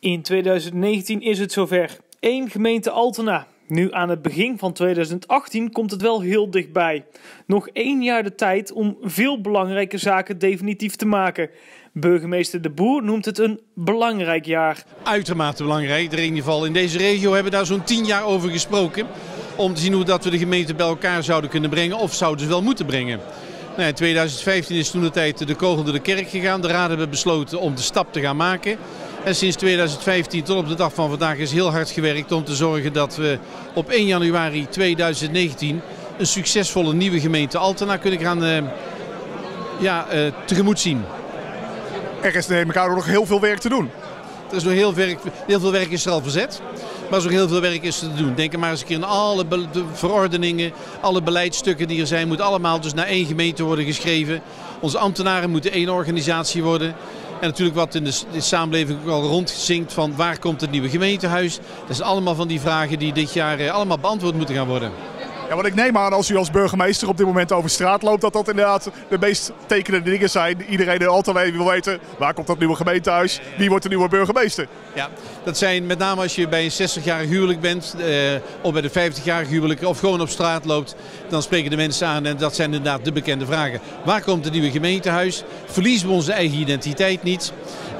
In 2019 is het zover. 1 gemeente Altena. Nu aan het begin van 2018 komt het wel heel dichtbij. Nog 1 jaar de tijd om veel belangrijke zaken definitief te maken. Burgemeester De Boer noemt het een belangrijk jaar. Uitermate belangrijk. In ieder geval in deze regio hebben we daar zo'n 10 jaar over gesproken. Om te zien hoe dat we de gemeente bij elkaar zouden kunnen brengen of zouden ze wel moeten brengen. Nou, in 2015 is toen de tijd de kogel door de kerk gegaan. De raad hebben besloten om de stap te gaan maken. En sinds 2015 tot op de dag van vandaag is heel hard gewerkt om te zorgen dat we op 1 januari 2019 een succesvolle nieuwe gemeente Altena kunnen gaan tegemoet zien. Er is neem ik aan nog heel veel werk te doen. Er is nog heel veel werk is er al verzet. Maar er is ook heel veel werk is te doen. Denk maar eens een keer aan alle verordeningen, alle beleidsstukken die er zijn, moeten allemaal dus naar 1 gemeente worden geschreven. Onze ambtenaren moeten 1 organisatie worden. En natuurlijk wat in de samenleving ook al rondzinkt van waar komt het nieuwe gemeentehuis. Dat zijn allemaal van die vragen die dit jaar allemaal beantwoord moeten gaan worden. Ja, wat ik neem aan als u als burgemeester op dit moment over straat loopt, dat inderdaad de meest tekenende dingen zijn. Iedereen in Altena wil weten, waar komt dat nieuwe gemeentehuis? Wie wordt de nieuwe burgemeester? Ja, dat zijn met name als je bij een 60-jarig huwelijk bent, of bij de 50-jarig huwelijk, of gewoon op straat loopt, dan spreken de mensen aan en dat zijn inderdaad de bekende vragen. Waar komt het nieuwe gemeentehuis? Verliezen we onze eigen identiteit niet?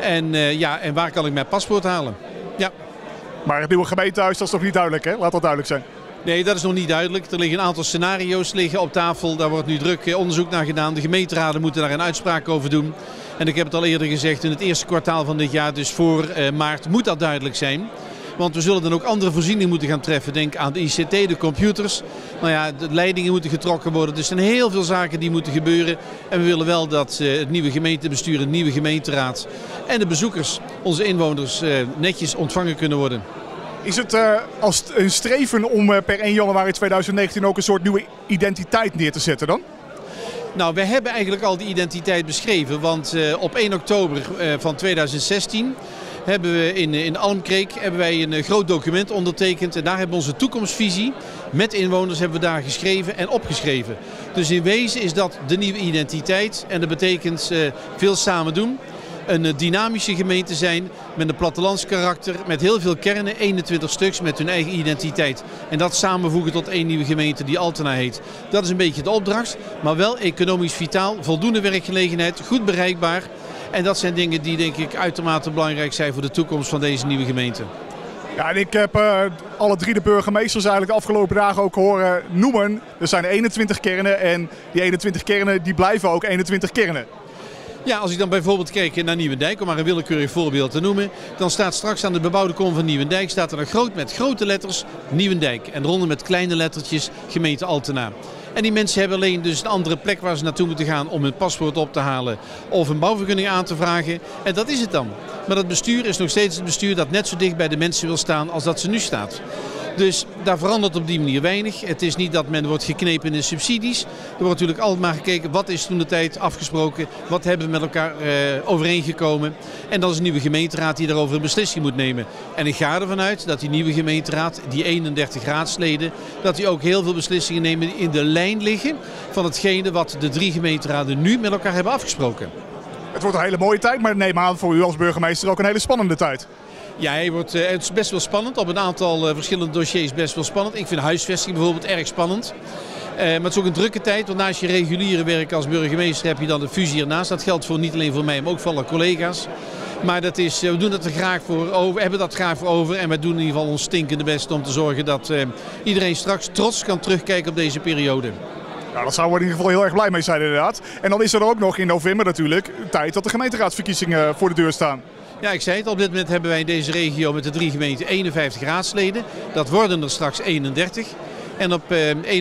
En waar kan ik mijn paspoort halen? Ja. Maar het nieuwe gemeentehuis, dat is nog niet duidelijk, hè? Laat dat duidelijk zijn. Nee, dat is nog niet duidelijk. Er liggen een aantal scenario's op tafel. Daar wordt nu druk onderzoek naar gedaan. De gemeenteraden moeten daar een uitspraak over doen. En ik heb het al eerder gezegd, in het eerste kwartaal van dit jaar, dus voor maart, moet dat duidelijk zijn. Want we zullen dan ook andere voorzieningen moeten gaan treffen. Denk aan de ICT, de computers. Nou ja, de leidingen moeten getrokken worden. Dus er zijn heel veel zaken die moeten gebeuren. En we willen wel dat het nieuwe gemeentebestuur, het nieuwe gemeenteraad en de bezoekers, onze inwoners, netjes ontvangen kunnen worden. Is het als een streven om per 1 januari 2019 ook een soort nieuwe identiteit neer te zetten dan? Nou, we hebben eigenlijk al die identiteit beschreven. Want op 1 oktober van 2016 hebben we in Almkreek een groot document ondertekend. En daar hebben we onze toekomstvisie met inwoners hebben we daar geschreven en opgeschreven. Dus in wezen is dat de nieuwe identiteit. En dat betekent veel samen doen. Een dynamische gemeente zijn met een plattelandskarakter, met heel veel kernen, 21 stuks met hun eigen identiteit. En dat samenvoegen tot 1 nieuwe gemeente die Altena heet. Dat is een beetje de opdracht, maar wel economisch vitaal, voldoende werkgelegenheid, goed bereikbaar. En dat zijn dingen die denk ik uitermate belangrijk zijn voor de toekomst van deze nieuwe gemeente. Ja, en ik heb alle 3 de burgemeesters eigenlijk de afgelopen dagen ook horen noemen. Er zijn 21 kernen en die 21 kernen die blijven ook 21 kernen. Ja, als ik dan bijvoorbeeld kijk naar Nieuwendijk, om maar een willekeurig voorbeeld te noemen, dan staat straks aan de bebouwde kom van Nieuwendijk staat er een met grote letters Nieuwendijk en eronder met kleine lettertjes gemeente Altena. En die mensen hebben alleen dus een andere plek waar ze naartoe moeten gaan om hun paspoort op te halen of een bouwvergunning aan te vragen. En dat is het dan. Maar dat bestuur is nog steeds het bestuur dat net zo dicht bij de mensen wil staan als dat ze nu staat. Dus daar verandert op die manier weinig. Het is niet dat men wordt geknepen in de subsidies. Er wordt natuurlijk altijd maar gekeken wat is toen de tijd afgesproken. Wat hebben we met elkaar overeengekomen. En dat is een nieuwe gemeenteraad die daarover een beslissing moet nemen. En ik ga ervan uit dat die nieuwe gemeenteraad, die 31 raadsleden, dat die ook heel veel beslissingen nemen die in de lijn liggen van hetgene wat de 3 gemeenteraden nu met elkaar hebben afgesproken. Het wordt een hele mooie tijd, maar neem aan voor u als burgemeester ook een hele spannende tijd. Ja, het is best wel spannend. Op een aantal verschillende dossiers best wel spannend. Ik vind huisvesting bijvoorbeeld erg spannend. Maar het is ook een drukke tijd, want naast je reguliere werk als burgemeester heb je dan de fusie ernaast. Dat geldt niet alleen voor mij, maar ook voor alle collega's. Maar we doen dat er graag voor over, hebben dat graag voor over. En wij doen in ieder geval ons stinkende best om te zorgen dat iedereen straks trots kan terugkijken op deze periode. Nou, daar zouden we in ieder geval heel erg blij mee zijn inderdaad. En dan is er ook nog in november natuurlijk tijd dat de gemeenteraadsverkiezingen voor de deur staan. Ja, ik zei het, op dit moment hebben wij in deze regio met de 3 gemeenten 51 raadsleden. Dat worden er straks 31. En op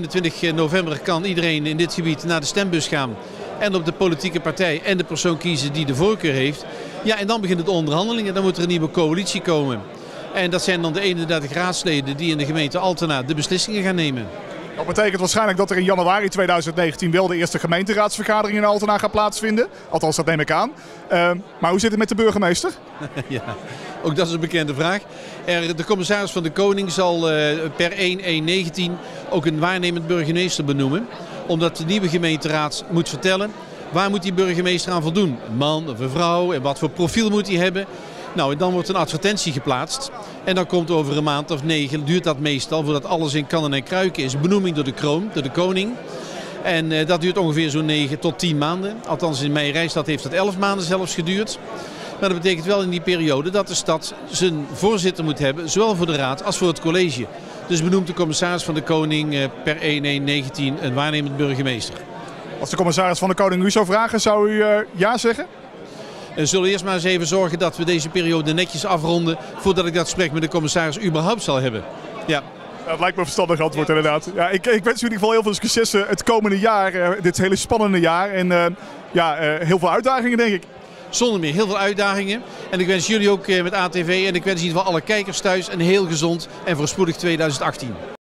21 november kan iedereen in dit gebied naar de stembus gaan. En op de politieke partij en de persoon kiezen die de voorkeur heeft. Ja, en dan beginnen de onderhandelingen. Dan moet er een nieuwe coalitie komen. En dat zijn dan de 31 raadsleden die in de gemeente Altena de beslissingen gaan nemen. Dat betekent waarschijnlijk dat er in januari 2019 wel de eerste gemeenteraadsvergadering in Altena gaat plaatsvinden. Althans, dat neem ik aan. Maar hoe zit het met de burgemeester? Ja, ook dat is een bekende vraag. De commissaris van de Koning zal per 1/1/19 ook een waarnemend burgemeester benoemen. Omdat de nieuwe gemeenteraad moet vertellen waar moet die burgemeester aan voldoen. Een man of een vrouw en wat voor profiel moet hij hebben. Nou, en dan wordt een advertentie geplaatst. En dan komt over een maand of 9, duurt dat meestal, voordat alles in kannen en kruiken is. Benoeming door de kroon, door de koning. En dat duurt ongeveer zo'n 9 tot 10 maanden. Althans in Meijerijstad heeft dat 11 maanden zelfs geduurd. Maar dat betekent wel in die periode dat de stad zijn voorzitter moet hebben, zowel voor de raad als voor het college. Dus benoemt de commissaris van de koning per 1/1/19 een waarnemend burgemeester. Als de commissaris van de koning u zou vragen, zou u ja zeggen? We zullen eerst maar eens even zorgen dat we deze periode netjes afronden voordat ik dat gesprek met de commissaris überhaupt zal hebben. Ja. Dat lijkt me een verstandig antwoord inderdaad. Ja, ik wens u in ieder geval heel veel succes het komende jaar, dit hele spannende jaar. En heel veel uitdagingen denk ik. Zonder meer heel veel uitdagingen. En ik wens jullie ook met ATV en ik wens in ieder geval alle kijkers thuis een heel gezond en voorspoedig 2018.